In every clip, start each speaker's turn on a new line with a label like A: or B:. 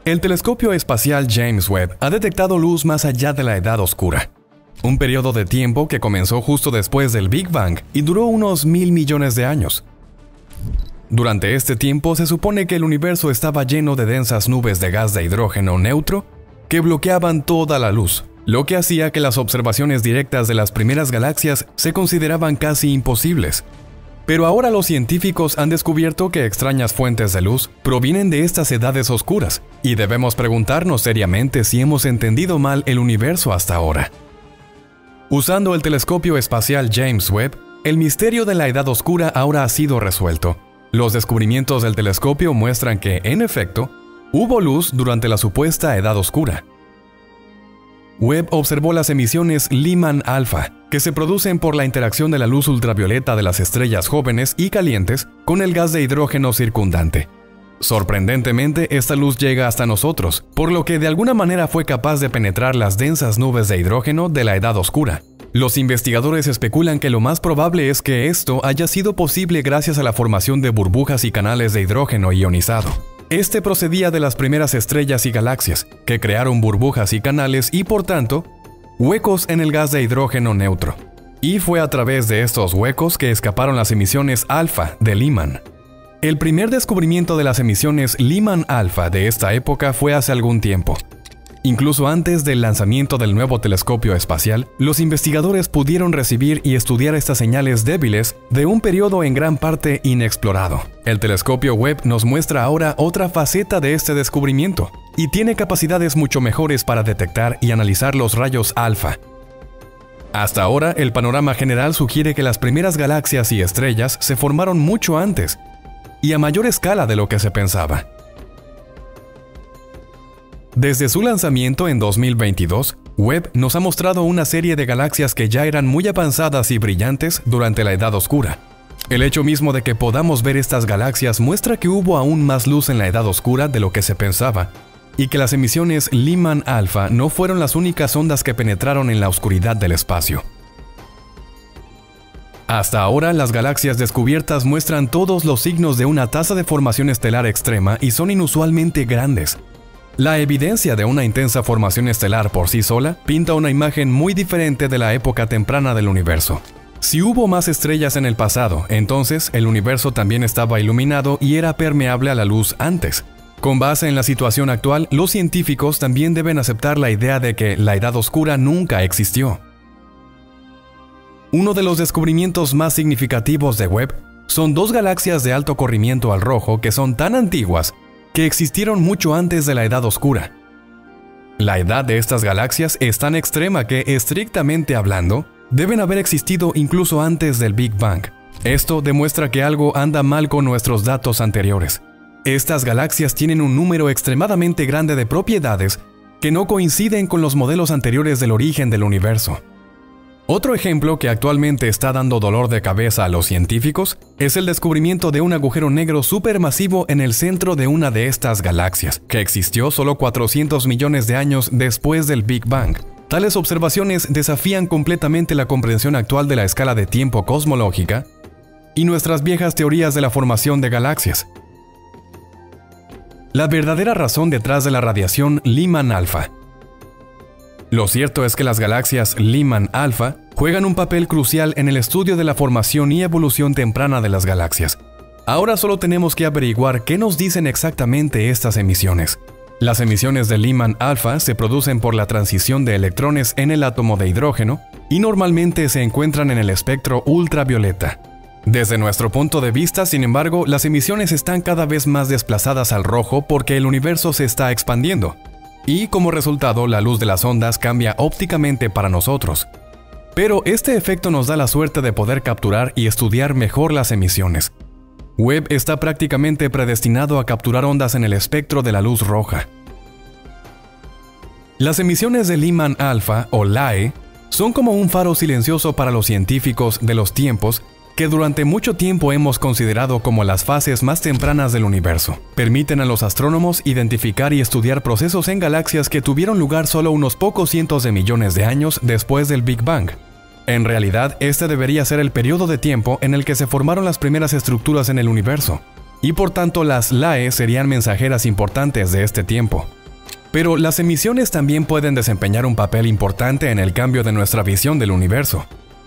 A: El telescopio espacial James Webb ha detectado luz más allá de la Edad Oscura, un periodo de tiempo que comenzó justo después del Big Bang y duró unos 1000 millones de años. Durante este tiempo se supone que el universo estaba lleno de densas nubes de gas de hidrógeno neutro que bloqueaban toda la luz, lo que hacía que las observaciones directas de las primeras galaxias se consideraban casi imposibles. Pero ahora los científicos han descubierto que extrañas fuentes de luz provienen de estas edades oscuras, y debemos preguntarnos seriamente si hemos entendido mal el universo hasta ahora. Usando el telescopio espacial James Webb, el misterio de la Edad Oscura ahora ha sido resuelto. Los descubrimientos del telescopio muestran que, en efecto, hubo luz durante la supuesta Edad Oscura. Webb observó las emisiones Lyman alfa, que se producen por la interacción de la luz ultravioleta de las estrellas jóvenes y calientes con el gas de hidrógeno circundante. Sorprendentemente, esta luz llega hasta nosotros, por lo que de alguna manera fue capaz de penetrar las densas nubes de hidrógeno de la Edad Oscura. Los investigadores especulan que lo más probable es que esto haya sido posible gracias a la formación de burbujas y canales de hidrógeno ionizado. Este procedía de las primeras estrellas y galaxias, que crearon burbujas y canales y, por tanto, huecos en el gas de hidrógeno neutro. Y fue a través de estos huecos que escaparon las emisiones alfa de Lyman. El primer descubrimiento de las emisiones Lyman alfa de esta época fue hace algún tiempo. Incluso antes del lanzamiento del nuevo telescopio espacial, los investigadores pudieron recibir y estudiar estas señales débiles de un periodo en gran parte inexplorado. El telescopio Webb nos muestra ahora otra faceta de este descubrimiento, y tiene capacidades mucho mejores para detectar y analizar los rayos alfa. Hasta ahora, el panorama general sugiere que las primeras galaxias y estrellas se formaron mucho antes, y a mayor escala de lo que se pensaba. Desde su lanzamiento en 2022, Webb nos ha mostrado una serie de galaxias que ya eran muy avanzadas y brillantes durante la Edad Oscura. El hecho mismo de que podamos ver estas galaxias muestra que hubo aún más luz en la Edad Oscura de lo que se pensaba, y que las emisiones Lyman alfa no fueron las únicas ondas que penetraron en la oscuridad del espacio. Hasta ahora, las galaxias descubiertas muestran todos los signos de una tasa de formación estelar extrema y son inusualmente grandes. La evidencia de una intensa formación estelar por sí sola pinta una imagen muy diferente de la época temprana del universo. Si hubo más estrellas en el pasado, entonces el universo también estaba iluminado y era permeable a la luz antes. Con base en la situación actual, los científicos también deben aceptar la idea de que la Edad Oscura nunca existió. Uno de los descubrimientos más significativos de Webb son dos galaxias de alto corrimiento al rojo que son tan antiguas que existieron mucho antes de la Edad Oscura. La edad de estas galaxias es tan extrema que, estrictamente hablando, deben haber existido incluso antes del Big Bang. Esto demuestra que algo anda mal con nuestros datos anteriores. Estas galaxias tienen un número extremadamente grande de propiedades que no coinciden con los modelos anteriores del origen del universo. Otro ejemplo que actualmente está dando dolor de cabeza a los científicos es el descubrimiento de un agujero negro supermasivo en el centro de una de estas galaxias, que existió solo 400 millones de años después del Big Bang. Tales observaciones desafían completamente la comprensión actual de la escala de tiempo cosmológica y nuestras viejas teorías de la formación de galaxias. La verdadera razón detrás de la radiación Lyman alfa. Lo cierto es que las galaxias Lyman alfa juegan un papel crucial en el estudio de la formación y evolución temprana de las galaxias. Ahora solo tenemos que averiguar qué nos dicen exactamente estas emisiones. Las emisiones de Lyman alfa se producen por la transición de electrones en el átomo de hidrógeno y normalmente se encuentran en el espectro ultravioleta. Desde nuestro punto de vista, sin embargo, las emisiones están cada vez más desplazadas al rojo porque el universo se está expandiendo. Y como resultado, la luz de las ondas cambia ópticamente para nosotros. Pero este efecto nos da la suerte de poder capturar y estudiar mejor las emisiones. Webb está prácticamente predestinado a capturar ondas en el espectro de la luz roja. Las emisiones de Lyman alfa, o LAE, son como un faro silencioso para los científicos de los tiempos que durante mucho tiempo hemos considerado como las fases más tempranas del universo. Permiten a los astrónomos identificar y estudiar procesos en galaxias que tuvieron lugar solo unos pocos cientos de millones de años después del Big Bang. En realidad, este debería ser el periodo de tiempo en el que se formaron las primeras estructuras en el universo. y por tanto las LAE serían mensajeras importantes de este tiempo. Pero las emisiones también pueden desempeñar un papel importante en el cambio de nuestra visión del universo.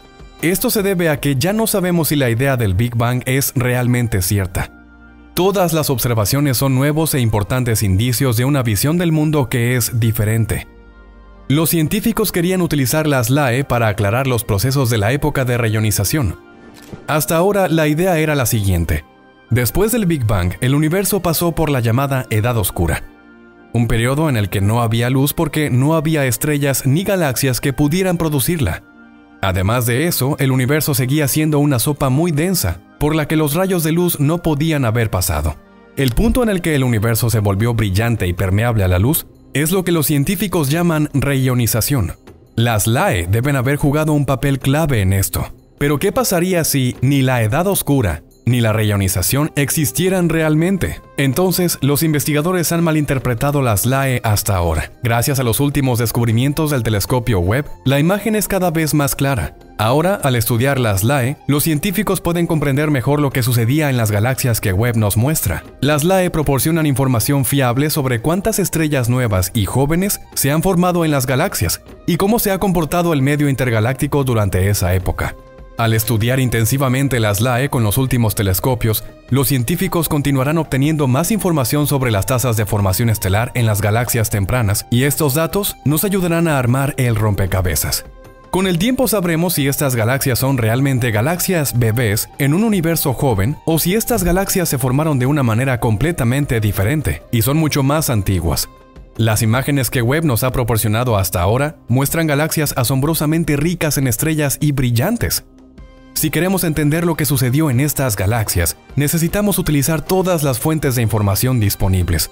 A: Esto se debe a que ya no sabemos si la idea del Big Bang es realmente cierta. Todas las observaciones son nuevos e importantes indicios de una visión del mundo que es diferente. Los científicos querían utilizar las LAE para aclarar los procesos de la época de reionización. Hasta ahora la idea era la siguiente. Después del Big Bang, el universo pasó por la llamada Edad Oscura, un periodo en el que no había luz porque no había estrellas ni galaxias que pudieran producirla. Además de eso, el universo seguía siendo una sopa muy densa, por la que los rayos de luz no podían haber pasado. El punto en el que el universo se volvió brillante y permeable a la luz es lo que los científicos llaman reionización. Las LAE deben haber jugado un papel clave en esto. Pero ¿qué pasaría si ni la Edad Oscura ni la reionización existieran realmente? Entonces, los investigadores han malinterpretado las LAE hasta ahora. Gracias a los últimos descubrimientos del telescopio Webb, la imagen es cada vez más clara. Ahora, al estudiar las LAE, los científicos pueden comprender mejor lo que sucedía en las galaxias que Webb nos muestra. Las LAE proporcionan información fiable sobre cuántas estrellas nuevas y jóvenes se han formado en las galaxias y cómo se ha comportado el medio intergaláctico durante esa época. Al estudiar intensivamente las LAE con los últimos telescopios, los científicos continuarán obteniendo más información sobre las tasas de formación estelar en las galaxias tempranas, y estos datos nos ayudarán a armar el rompecabezas. Con el tiempo sabremos si estas galaxias son realmente galaxias bebés en un universo joven o si estas galaxias se formaron de una manera completamente diferente y son mucho más antiguas. Las imágenes que Webb nos ha proporcionado hasta ahora muestran galaxias asombrosamente ricas en estrellas y brillantes. Si queremos entender lo que sucedió en estas galaxias, necesitamos utilizar todas las fuentes de información disponibles.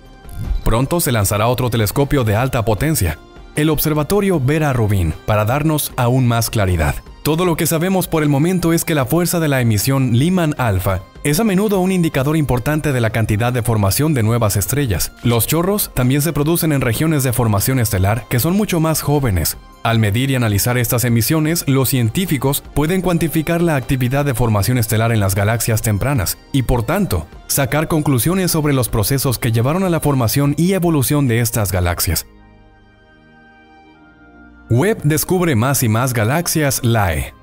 A: Pronto se lanzará otro telescopio de alta potencia, el observatorio Vera Rubin, para darnos aún más claridad. Todo lo que sabemos por el momento es que la fuerza de la emisión Lyman alfa es a menudo un indicador importante de la cantidad de formación de nuevas estrellas. Los chorros también se producen en regiones de formación estelar que son mucho más jóvenes. Al medir y analizar estas emisiones, los científicos pueden cuantificar la actividad de formación estelar en las galaxias tempranas y, por tanto, sacar conclusiones sobre los procesos que llevaron a la formación y evolución de estas galaxias. Webb descubre más y más galaxias LAE.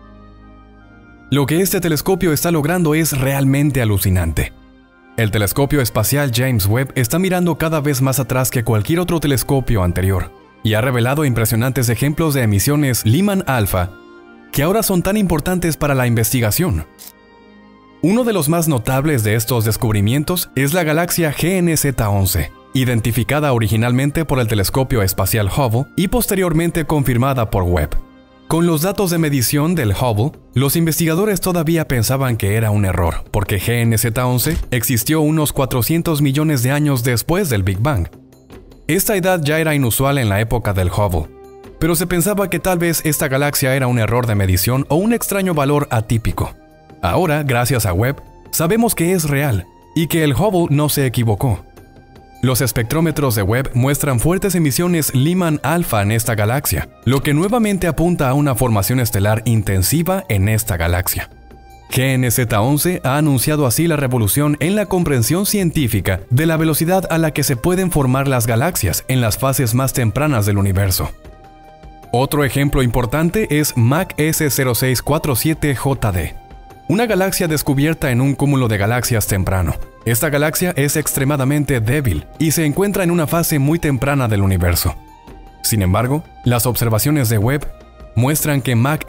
A: Lo que este telescopio está logrando es realmente alucinante. El telescopio espacial James Webb está mirando cada vez más atrás que cualquier otro telescopio anterior y ha revelado impresionantes ejemplos de emisiones Lyman alfa que ahora son tan importantes para la investigación. Uno de los más notables de estos descubrimientos es la galaxia GNZ11, identificada originalmente por el telescopio espacial Hubble y posteriormente confirmada por Webb. Con los datos de medición del Hubble, los investigadores todavía pensaban que era un error, porque GNZ11 existió unos 400 millones de años después del Big Bang. Esta edad ya era inusual en la época del Hubble, pero se pensaba que tal vez esta galaxia era un error de medición o un extraño valor atípico. Ahora, gracias a Webb, sabemos que es real y que el Hubble no se equivocó. Los espectrómetros de Webb muestran fuertes emisiones Lyman alfa en esta galaxia, lo que nuevamente apunta a una formación estelar intensiva en esta galaxia. GNZ11 ha anunciado así la revolución en la comprensión científica de la velocidad a la que se pueden formar las galaxias en las fases más tempranas del universo. Otro ejemplo importante es MAC S0647JD, una galaxia descubierta en un cúmulo de galaxias temprano. Esta galaxia es extremadamente débil y se encuentra en una fase muy temprana del universo. Sin embargo, las observaciones de Webb muestran que MAC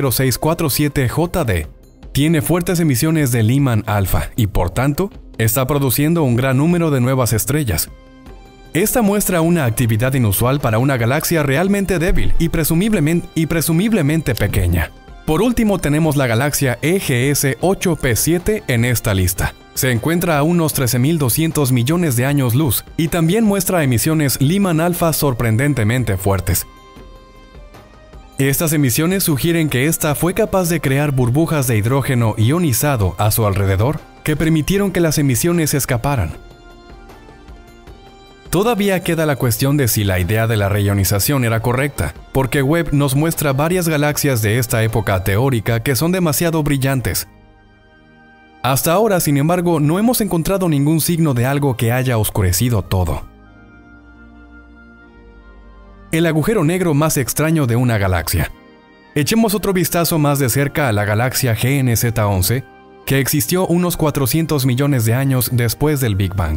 A: S0647JD tiene fuertes emisiones de Lyman alfa y, por tanto, está produciendo un gran número de nuevas estrellas. Esta muestra una actividad inusual para una galaxia realmente débil y presumiblemente pequeña. Por último, tenemos la galaxia EGS 8P7 en esta lista. Se encuentra a unos 13.200 millones de años luz y también muestra emisiones Lyman alfa sorprendentemente fuertes. Estas emisiones sugieren que esta fue capaz de crear burbujas de hidrógeno ionizado a su alrededor que permitieron que las emisiones escaparan. Todavía queda la cuestión de si la idea de la reionización era correcta, porque Webb nos muestra varias galaxias de esta época teórica que son demasiado brillantes. Hasta ahora, sin embargo, no hemos encontrado ningún signo de algo que haya oscurecido todo. El agujero negro más extraño de una galaxia. Echemos otro vistazo más de cerca a la galaxia GNZ11, que existió unos 400 millones de años después del Big Bang.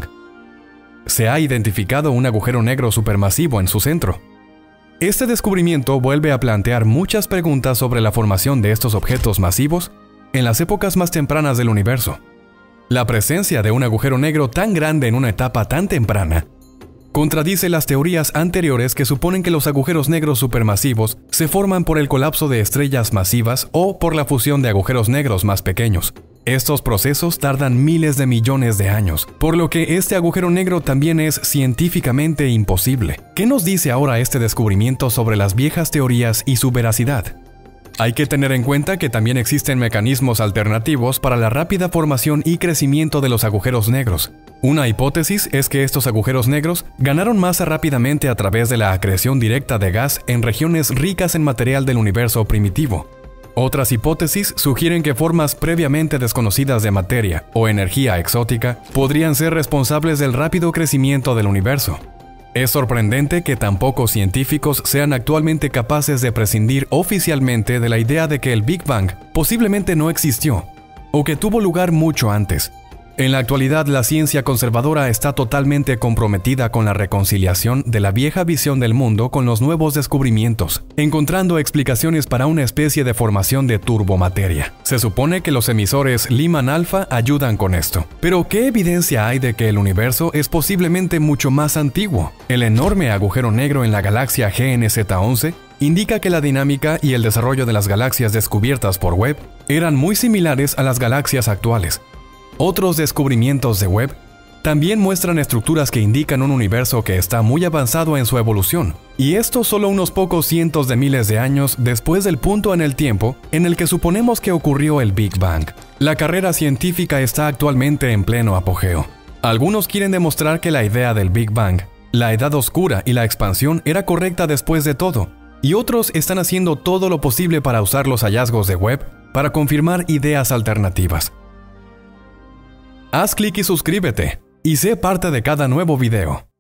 A: Se ha identificado un agujero negro supermasivo en su centro. Este descubrimiento vuelve a plantear muchas preguntas sobre la formación de estos objetos masivos en las épocas más tempranas del universo. La presencia de un agujero negro tan grande en una etapa tan temprana contradice las teorías anteriores que suponen que los agujeros negros supermasivos se forman por el colapso de estrellas masivas o por la fusión de agujeros negros más pequeños. Estos procesos tardan miles de millones de años, por lo que este agujero negro también es científicamente imposible. ¿Qué nos dice ahora este descubrimiento sobre las viejas teorías y su veracidad? Hay que tener en cuenta que también existen mecanismos alternativos para la rápida formación y crecimiento de los agujeros negros. Una hipótesis es que estos agujeros negros ganaron masa rápidamente a través de la acreción directa de gas en regiones ricas en material del universo primitivo. Otras hipótesis sugieren que formas previamente desconocidas de materia o energía exótica podrían ser responsables del rápido crecimiento del universo. Es sorprendente que tan pocos científicos sean actualmente capaces de prescindir oficialmente de la idea de que el Big Bang posiblemente no existió, o que tuvo lugar mucho antes. En la actualidad, la ciencia conservadora está totalmente comprometida con la reconciliación de la vieja visión del mundo con los nuevos descubrimientos, encontrando explicaciones para una especie de formación de turbomateria. Se supone que los emisores Lyman Alpha ayudan con esto. Pero, ¿qué evidencia hay de que el universo es posiblemente mucho más antiguo? El enorme agujero negro en la galaxia GNZ11 indica que la dinámica y el desarrollo de las galaxias descubiertas por Webb eran muy similares a las galaxias actuales. Otros descubrimientos de Webb también muestran estructuras que indican un universo que está muy avanzado en su evolución, y esto solo unos pocos cientos de miles de años después del punto en el tiempo en el que suponemos que ocurrió el Big Bang. La carrera científica está actualmente en pleno apogeo. Algunos quieren demostrar que la idea del Big Bang, la edad oscura y la expansión era correcta después de todo, y otros están haciendo todo lo posible para usar los hallazgos de Webb para confirmar ideas alternativas. Haz clic y suscríbete, y sé parte de cada nuevo video.